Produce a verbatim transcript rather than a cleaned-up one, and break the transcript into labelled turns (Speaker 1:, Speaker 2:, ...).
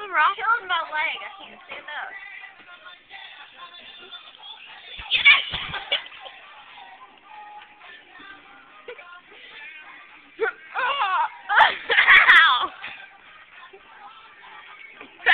Speaker 1: Something wrong?
Speaker 2: Killed my leg. I can't stand up.
Speaker 1: Yes!